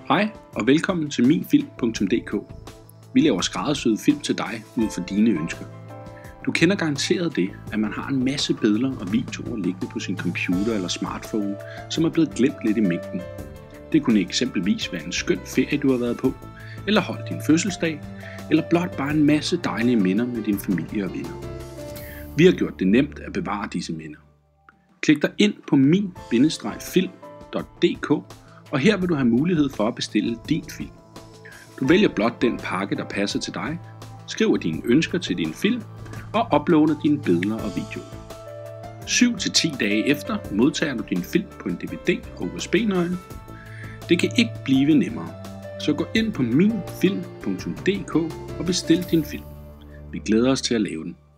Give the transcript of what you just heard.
Hej og velkommen til minfilm.dk. Vi laver skræddersyede film til dig ud fra dine ønsker. Du kender garanteret det, at man har en masse billeder og videoer liggende på sin computer eller smartphone, som er blevet glemt lidt i mængden. Det kunne eksempelvis være en skøn ferie, du har været på, eller holdt din fødselsdag, eller blot bare en masse dejlige minder med din familie og venner. Vi har gjort det nemt at bevare disse minder. Klik dig ind på min-film.dk, og her vil du have mulighed for at bestille din film. Du vælger blot den pakke, der passer til dig, skriver dine ønsker til din film og uploader dine billeder og videoer. 7-10 dage efter modtager du din film på en DVD og USB-nøgle. Det kan ikke blive nemmere, så gå ind på minfilm.dk og bestil din film. Vi glæder os til at lave den.